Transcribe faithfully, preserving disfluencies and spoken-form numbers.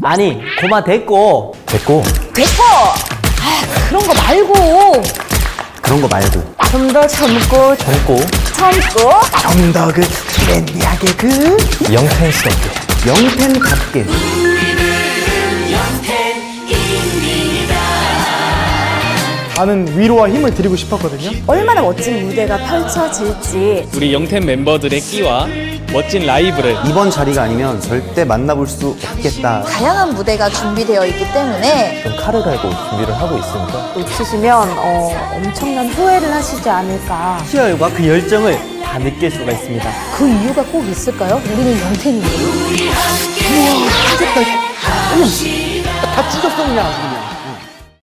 아니 고마 됐고 됐고 됐고! 아, 그런 거 말고! 그런 거 말고 좀 더 젊고, 젊고 젊고, 좀 더 그 트렌디하게 그 영텐스럽게 영텐답게 많은 위로와 힘을 드리고 싶었거든요. 얼마나 멋진 무대가 펼쳐질지. 우리 영텐 멤버들의 끼와 멋진 라이브를 이번 자리가 아니면 절대 만나볼 수 없겠다. 다양한 무대가 준비되어 있기 때문에 좀 칼을 갈고 준비를 하고 있으니까 놓치시면 어, 엄청난 후회를 하시지 않을까. 희열과 그 열정을 다 느낄 수가 있습니다. 그 이유가 꼭 있을까요? 우리는 영텐이에요. 다 찢었어 그냥.